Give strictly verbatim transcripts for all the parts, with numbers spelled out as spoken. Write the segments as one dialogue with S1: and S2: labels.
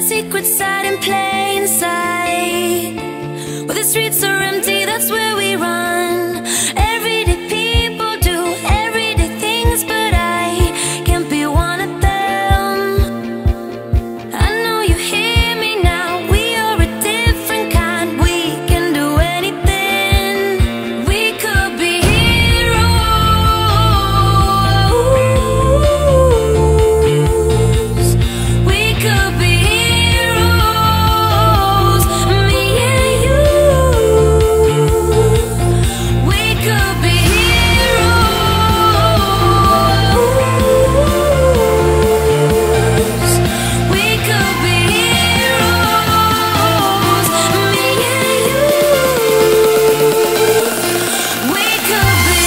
S1: secret side in plain sight. Where the streets are empty, that's where we run. Everyday people do everyday things, but I can't be one of them. I know you hear me now, we are a different kind. We can do anything. We could be heroes. We could be heroes, me and you. We could be heroes. We could be heroes, me and you. We could be.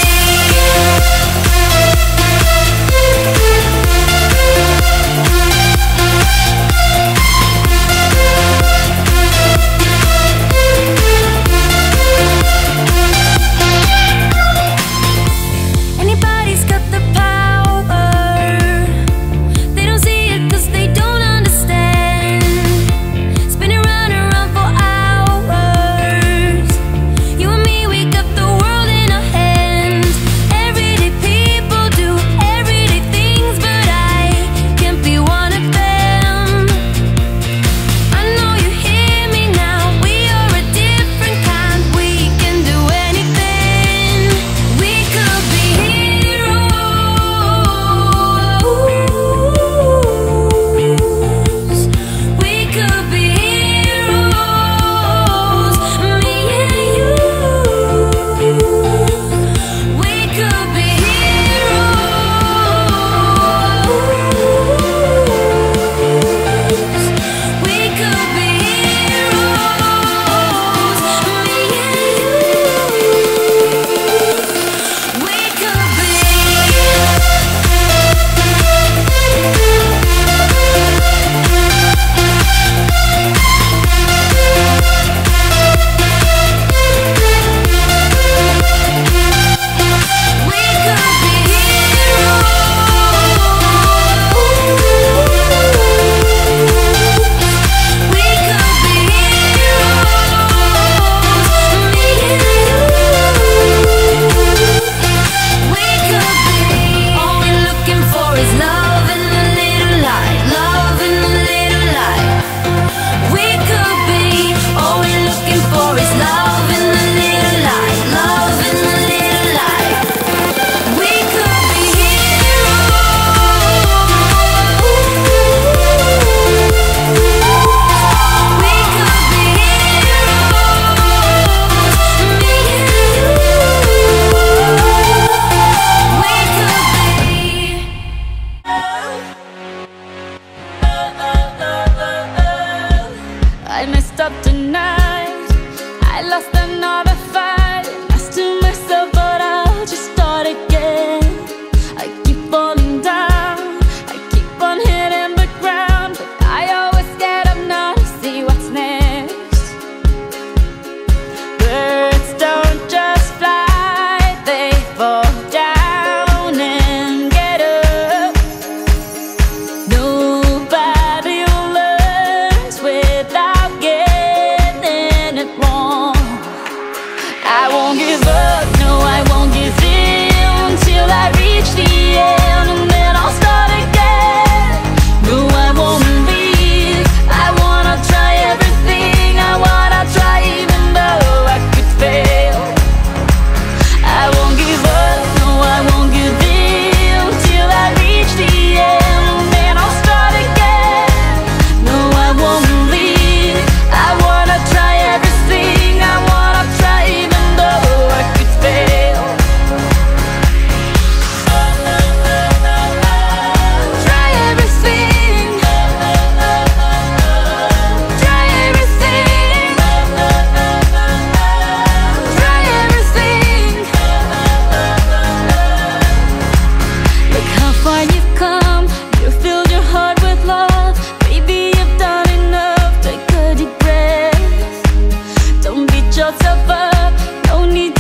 S1: Anybody's got the power. They don't see it 'cause they don't understand. Spinning round and round for hours. You and me, we got the world in our hands. Everyday people do everyday things, but I can't be one of them. I know you hear me now, we are a different kind. We can do anything. We could be heroes. We could be heroes, me and you. We could be heroes. We could be heroes, me and you. We could be. We could be heroes. We could be heroes, me and you. We could be. All we're looking for is love and a little light, love and a little light. We could be. All we're looking for is love and a little light, love and a little light. We could be heroes. We could be heroes, me and you. We could be. I messed up tonight. I lost another fight. I still myself, but I'll just start again. I keep falling down. I keep on hitting the ground, but I always get up now to see what's next. Birds don't just fly, they fall down and get up. Nobody learns without getting it wrong. I won't give up, no, I won't give in till I reach the end, and then I'll start again. No, I won't leave. I wanna try everything. I wanna try even though I could fail. I won't give up, no, I won't give in till I reach the end, and then I'll start again. No, I won't leave. I wanna try everything. I wanna try even though I could fail. Try everything. Try everything. Try everything. Look how far you've come. You filled your heart with love. Baby, you've done enough. Take a deep breath. Don't beat yourself up. No need